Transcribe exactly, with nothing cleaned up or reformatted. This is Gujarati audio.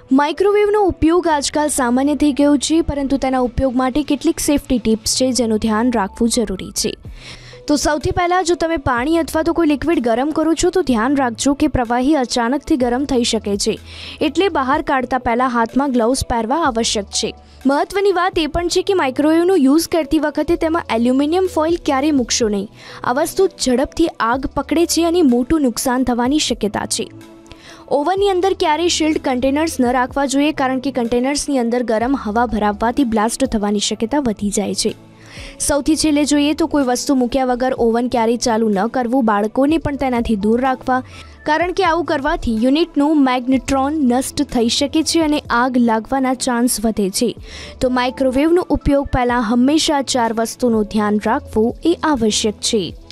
માઇક્રોવેવનો ઉપયોગ આજકાલ સામાન્ય થઈ ગયો છે, પરંતુ તેના ઉપયોગ માટે કેટલીક સેફ્ટી ટિપ્સ છે જેનું ધ્યાન રાખવું જરૂરી છે. તો સૌથી પહેલાં, જો તમે પાણી અથવા તો કોઈ લિક્વિડ ગરમ કરો છો તો ધ્યાન રાખજો કે પ્રવાહી અચાનકથી ગરમ થઈ શકે છે, એટલે બહાર કાઢતા પહેલાં હાથમાં ગ્લવ્સ પહેરવા આવશ્યક છે. મહત્વની વાત એ પણ છે કે માઇક્રોવેવનો યુઝ કરતી વખતે તેમાં એલ્યુમિનિયમ ફોઇલ ક્યારેય મૂકશો નહીં. આ વસ્તુ ઝડપથી આગ પકડે છે અને મોટું નુકસાન થવાની શક્યતા છે. ઓવનની અંદર ક્યારેય શિલ્ડ કન્ટેનર્સ ન રાખવા જોઈએ, કારણ કે કન્ટેનર્સની અંદર ગરમ હવા ભરાવવાથી બ્લાસ્ટ થવાની શક્યતા વધી જાય છે. સૌથી છેલ્લે જોઈએ તો કોઈ વસ્તુ મૂક્યા વગર ઓવન ક્યારેય ચાલુ ન કરવું, બાળકોને પણ તેનાથી દૂર રાખવા, કારણ કે આવું કરવાથી યુનિટનું મેગ્નેટ્રોન નષ્ટ થઈ શકે છે અને આગ લાગવાના ચાન્સ વધે છે. તો માઇક્રોવેવનો ઉપયોગ પહેલાં હંમેશા ચાર વસ્તુનું ધ્યાન રાખવું એ આવશ્યક છે.